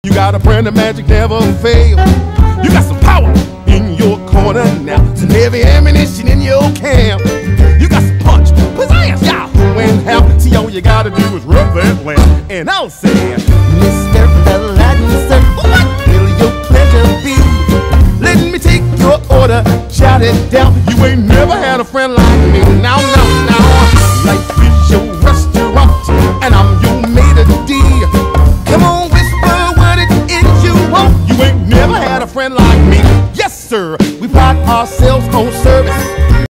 You got a brand of magic never fail. You got some power in your corner now. Some heavy ammunition in your camp. You got some punch, pizzazz, yahoo and how. See, all you gotta do is rub that lamp. And I'll say, Mr. Aladdin, sir, what will your pleasure be? Let me take your order, jot it down. You ain't never had a friend like me. Now